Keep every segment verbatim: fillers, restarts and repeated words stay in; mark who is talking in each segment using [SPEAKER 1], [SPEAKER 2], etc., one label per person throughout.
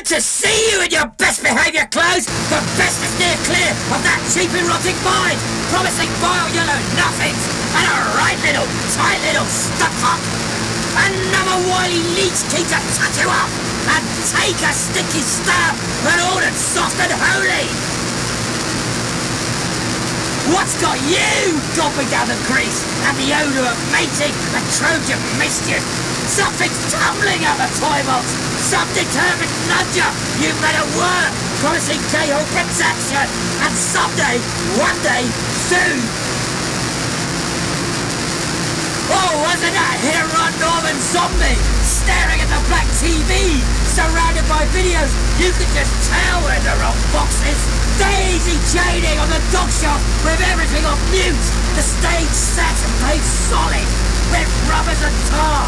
[SPEAKER 1] to see you in your best behaviour clothes, the best is near clear of that cheap erotic mind, promising vile yellow nothings, and a right little, tight little stuck-up. Another wily leech keen to touch you up, and take a sticky stab at all that's soft and holy. What's got you gulping down the grease and the odour of mating and Trojan mischief? Something's tumbling out the toy box. Some determined nudger you've met at work, promising K-hole protection, and someday, one day, soon. Oh, wasn't that hit-and-run Northern zombie staring at the black T V, surrounded by videos you could just tell were in the wrong boxes? Daisy chaining on the dog shelf with everything on mute, the stage set and made solid with rubbers and tar.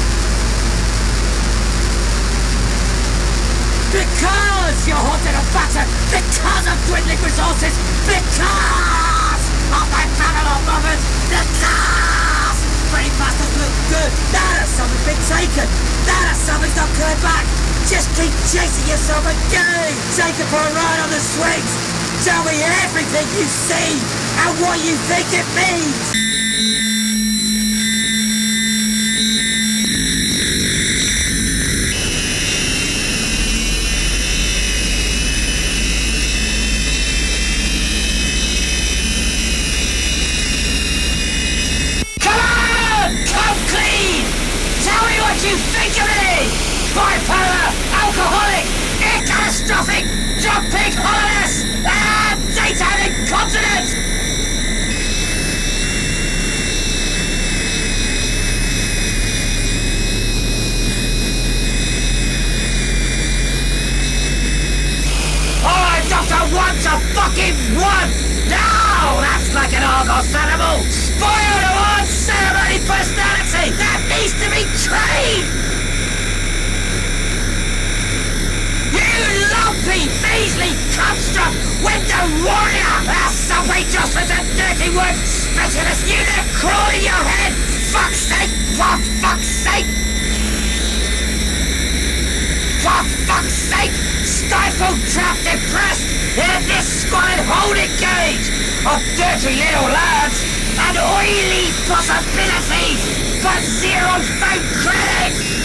[SPEAKER 1] Because you're haunted and battered, because of dwindling resources, because of my Babylon mothers, because pretty bastards look good. Now that something's been taken, now that something's not coming back, just keep chasing yourself again. Take it for a ride on the swings. Tell me everything you see and what you think it means. You think of me! Bipolar, alcoholic, catastrophic, jumping hollowness, and daytime incontinent! I'm just a one to fucking one! No! That's like an Argos animal! Spoiled of unceremony personality that needs to be trained! You lumpy, measly construct, window warrior! Our subway jostlers and dirty work specialist, you that crawl in your head! Fuck's sake! For fuck's sake! For fuck's sake! Stifled, trapped, depressed in this squalid holding cage of dirty little lads and oily possibilities for zero phone credits!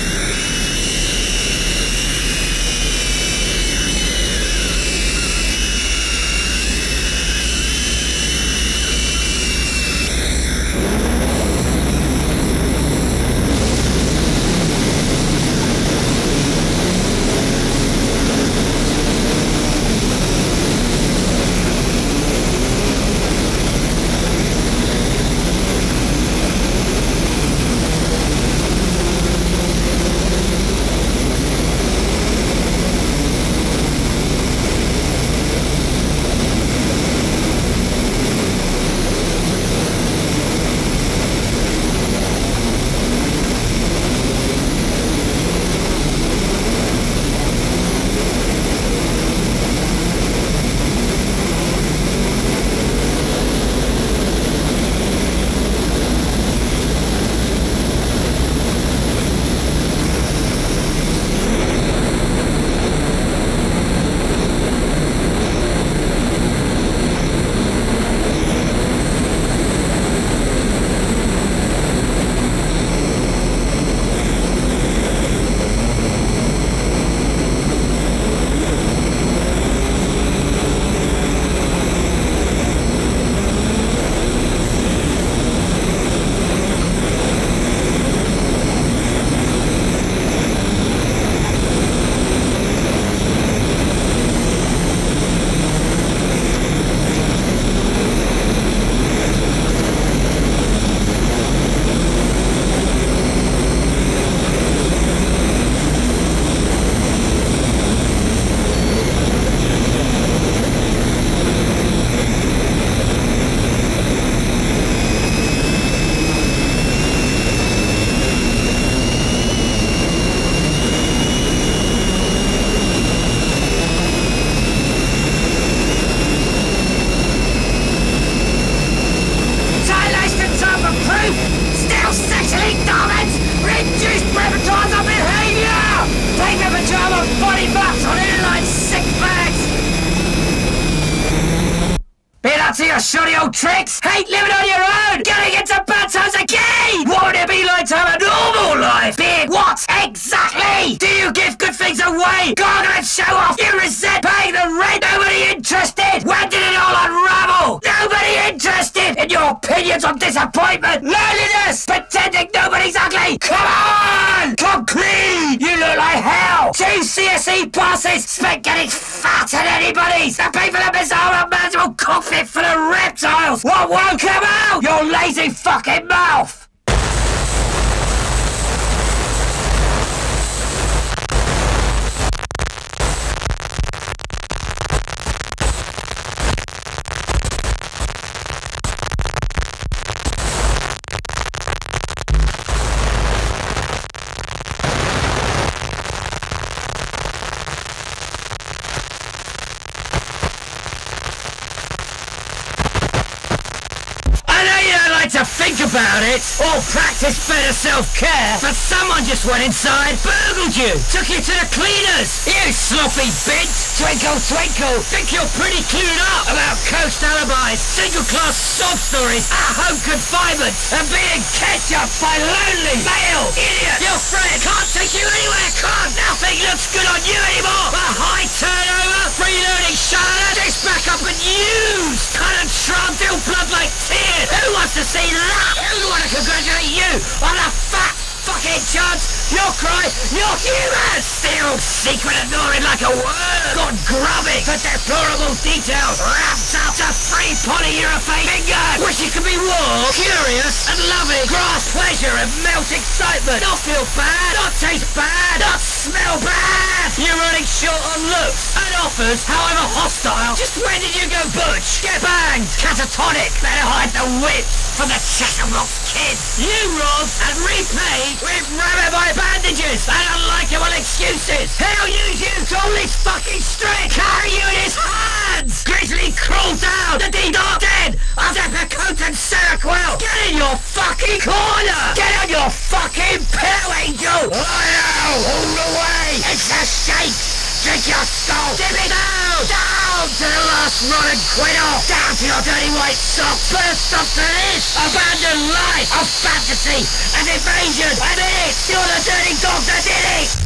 [SPEAKER 1] out of your shoddy old tricks? Hate living on your own? Getting into bad times again? What would it be like to have a normal life? Being what? Exactly! Do you give good things away? Gargle and show off? You resent paying the rent? Nobody interested? When did it all unravel? Nobody interested in your opinions on disappointment? Loneliness? Pretending nobody's ugly? Come on! Come clean! You look like hell! Two C S E passes spent getting fatter than anybody's! The pay for the bizarre unmanageable cockpit for the reptiles! What won't come out? Your lazy fucking mouth! To think about it, or practice better self-care, but someone just went inside, burgled you, took you to the cleaners. You sloppy bitch. Twinkle, twinkle. Think you're pretty clued up about coast alibis, single-class sob stories, at-home confinement, and being ketchup by lonely male idiot. Your friend can't take you anywhere, can't. Nothing looks good on you anymore. A high turnover, free learning shiner, just back up and use. Cut and shrub, till blood like tears. Who wants to see that? Who want to congratulate you on a fat fucking chance? You'll cry, you're human! Still secret ignoring like a word. Gone grubbing for deplorable details. Wrapped up to free polyurethane fingers. Wish you could be warm, curious and loving. Grasp pleasure and melt excitement. Not feel bad, not taste bad, not smell bad. You're running short on looks and offers, however hostile. Just when did you go butch? Get banged, catatonic. Better hide the whip from the Chatterbox kids. You rob and repay with rabbi bandages and unlikable excuses. He'll use you to all his fucking strength. Carry you in his hands. Grizzly crawl down the D-Dog dead of the Pecotan Seroquel. Get in your fucking corner. Get on your fucking pillow, angel. Oh, all the way. It's a shake. Drink your skull! Dip it down! Down to the last rod and quit off! Down to your dirty white socks! Burst off to this! Abandoned life of fantasy and invasion! And it! You're the dirty dog that did it!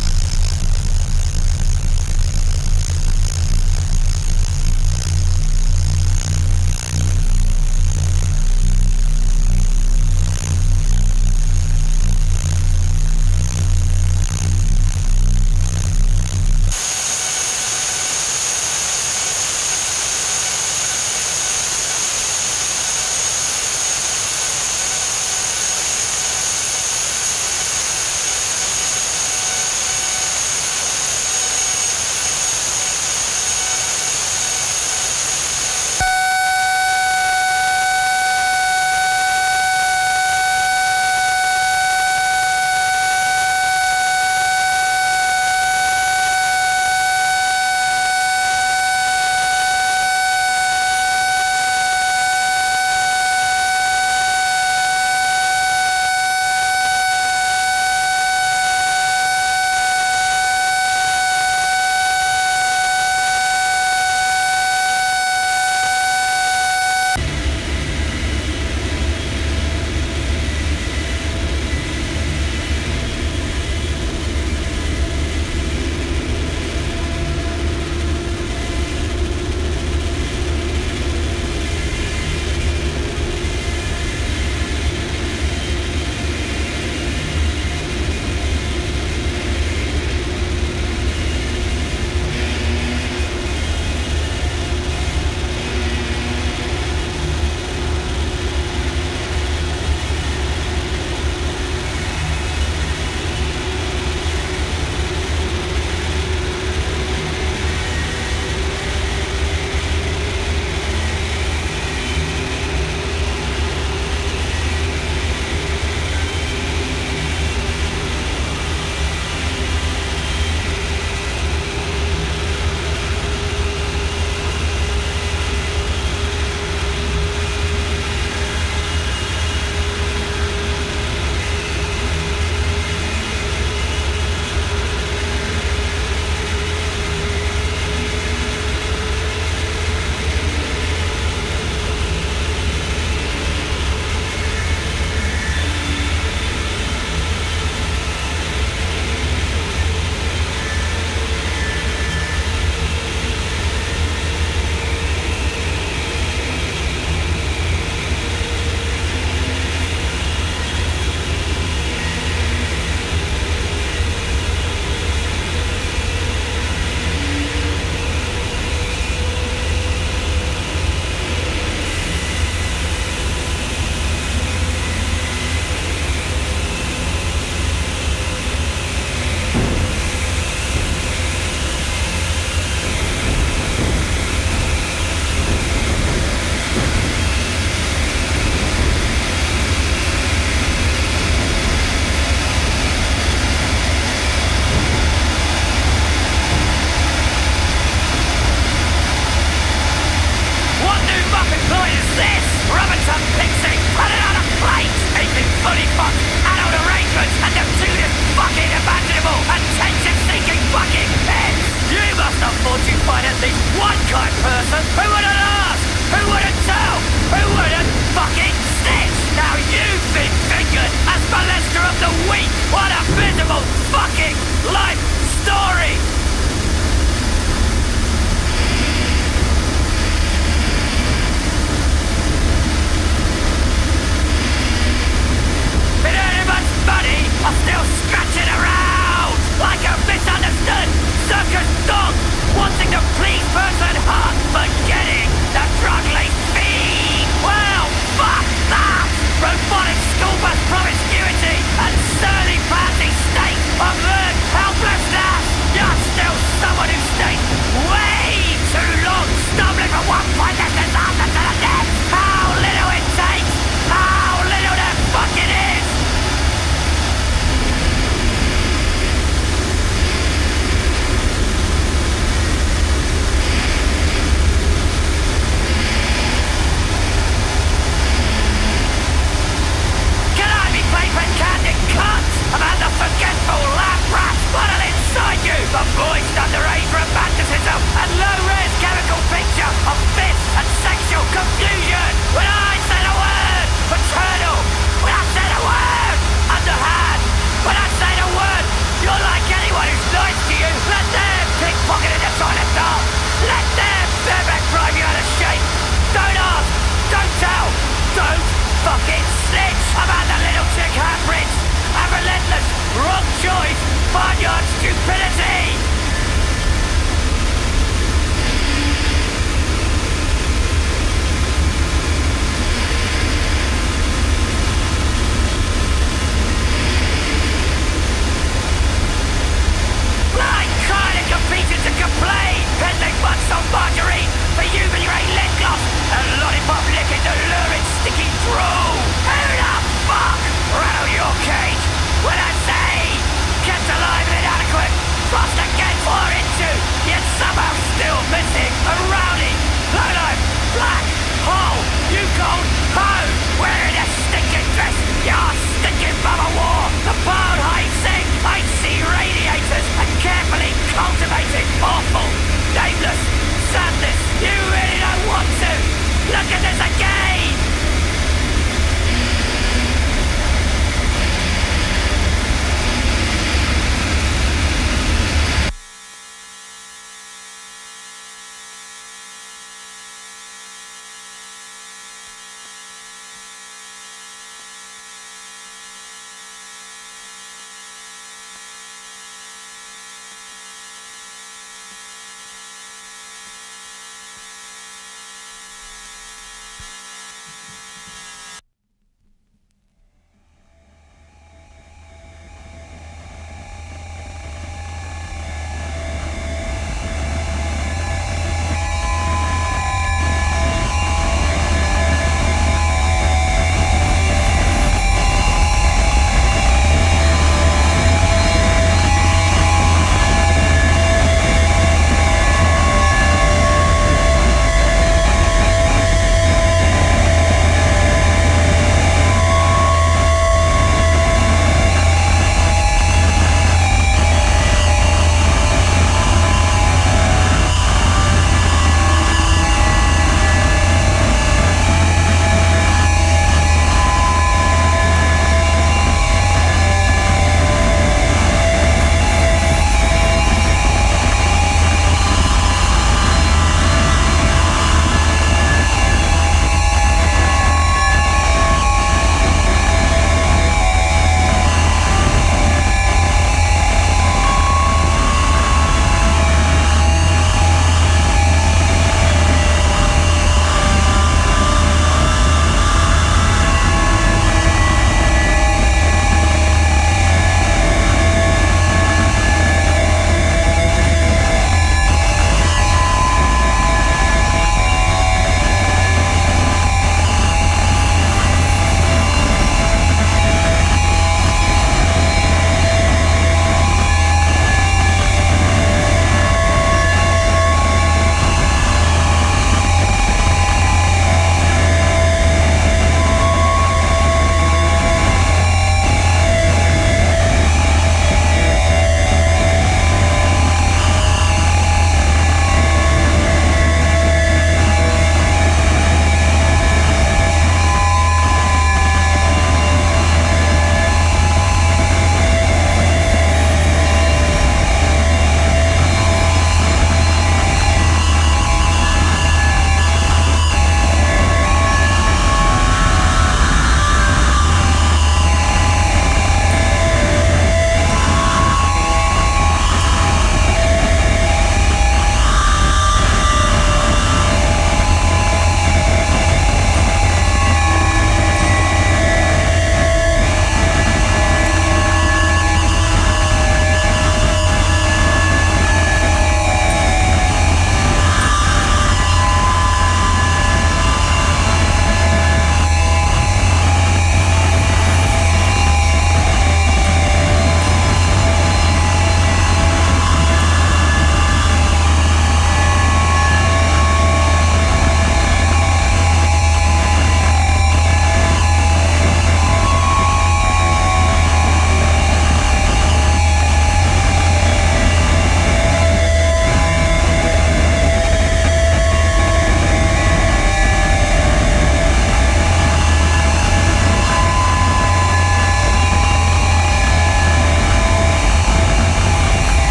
[SPEAKER 2] cut!